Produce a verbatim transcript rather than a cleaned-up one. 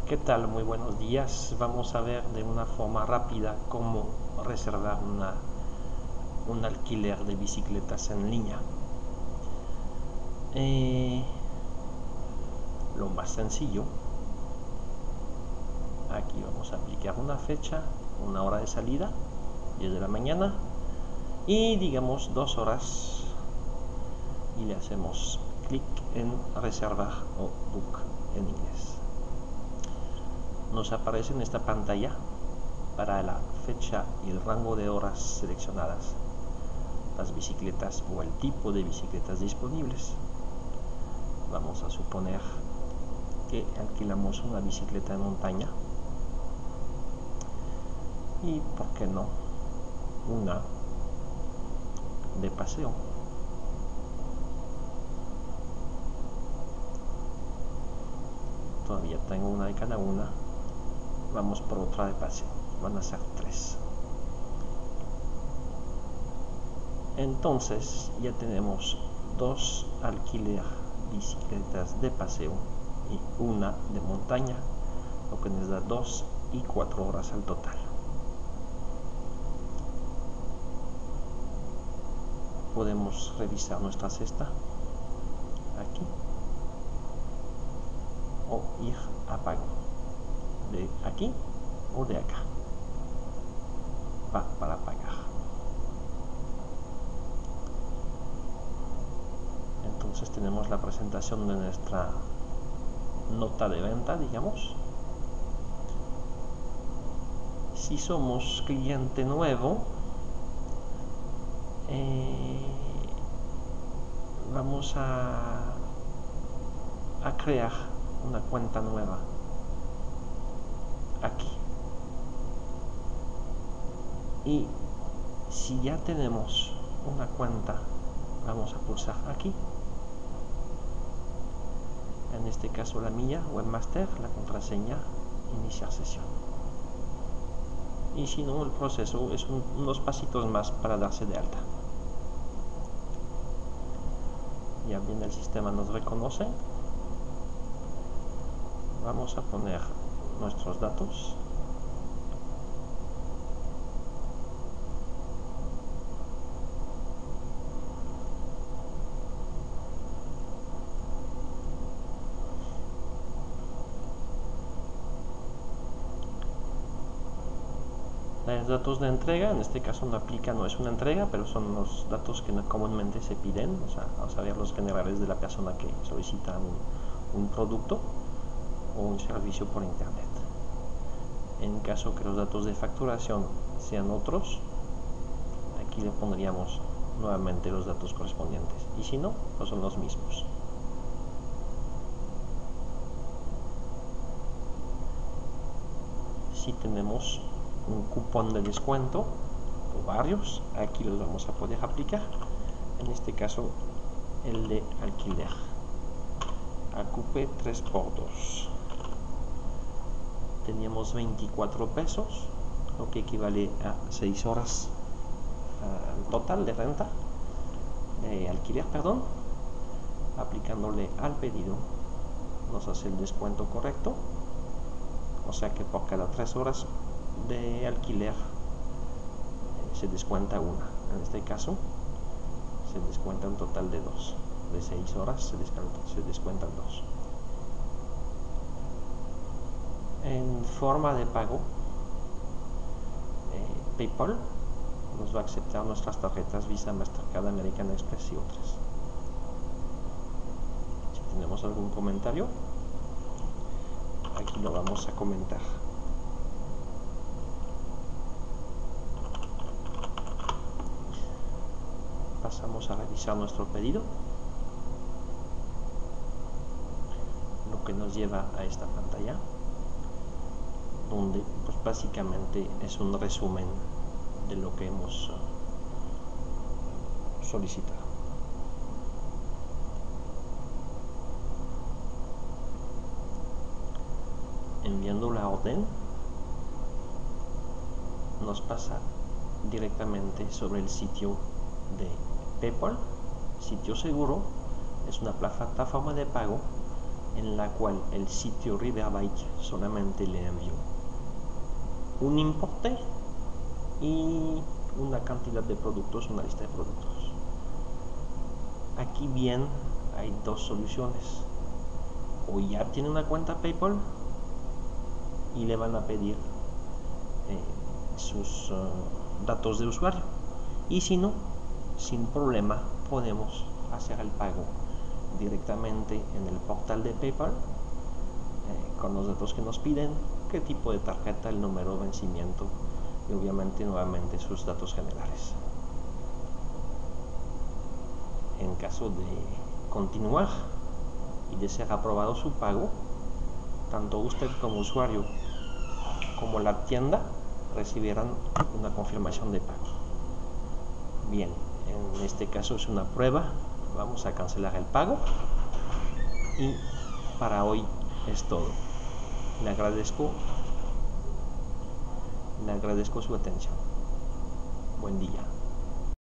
¿Qué tal? Muy buenos días. Vamos a ver de una forma rápida cómo reservar una, un alquiler de bicicletas en línea. Eh, lo más sencillo, aquí vamos a aplicar una fecha, una hora de salida, diez de la mañana, y digamos dos horas, y le hacemos clic en reservar o book en inglés. Nos aparece en esta pantalla para la fecha y el rango de horas seleccionadas, las bicicletas o el tipo de bicicletas disponibles. Vamos a suponer que alquilamos una bicicleta de montaña y, ¿por qué no?, una de paseo. Todavía tengo una de cada una. Vamos por otra de paseo. Van a ser tres. Entonces ya tenemos dos alquiler bicicletas de paseo y una de montaña, lo que nos da dos y cuatro horas al total. Podemos revisar nuestra cesta aquí o ir a pago, de aquí o de acá. Va para pagar. Entonces tenemos la presentación de nuestra nota de venta, digamos. Si somos cliente nuevo, eh, vamos a, a crear una cuenta nueva aquí. Y si ya tenemos una cuenta, vamos a pulsar aquí. En este caso la mía, Webmaster, la contraseña, iniciar sesión. Y si no, el proceso es un, unos pasitos más para darse de alta. Ya bien, el sistema nos reconoce. Vamos a poner nuestros datos. Los datos de entrega, en este caso no aplica, no es una entrega, pero son los datos que comúnmente se piden, o sea, a saber, los generales de la persona que solicita un, un producto o un servicio por internet. En caso que los datos de facturación sean otros, aquí le pondríamos nuevamente los datos correspondientes, y si no, pues son los mismos. Si tenemos un cupón de descuento o varios, aquí los vamos a poder aplicar. En este caso, el de alquiler Acupe tres por dos. Teníamos veinticuatro pesos, lo que equivale a seis horas uh, total de renta, de alquiler, perdón. Aplicándole al pedido, nos hace el descuento correcto, o sea que por cada tres horas de alquiler eh, se descuenta una. En este caso se descuenta un total de dos. De seis horas se descuentan, se descuentan dos. En forma de pago, eh, PayPal nos va a aceptar nuestras tarjetas Visa, Mastercard, American Express y otras. Si tenemos algún comentario, aquí lo vamos a comentar. Pasamos a revisar nuestro pedido, lo que nos lleva a esta pantalla, donde pues básicamente es un resumen de lo que hemos solicitado. Enviando la orden, nos pasa directamente sobre el sitio de PayPal, sitio seguro. Es una plataforma de pago en la cual el sitio Riverbike solamente le envió un importe y una cantidad de productos, una lista de productos. Aquí bien hay dos soluciones: o ya tiene una cuenta PayPal y le van a pedir eh, sus uh, datos de usuario, y si no, sin problema podemos hacer el pago directamente en el portal de PayPal eh, con los datos que nos piden, qué tipo de tarjeta, el número de vencimiento y obviamente nuevamente sus datos generales. En caso de continuar y de ser aprobado su pago, tanto usted como usuario como la tienda recibirán una confirmación de pago. Bien, en este caso es una prueba, vamos a cancelar el pago y para hoy es todo. Le agradezco, le agradezco su atención. Buen día.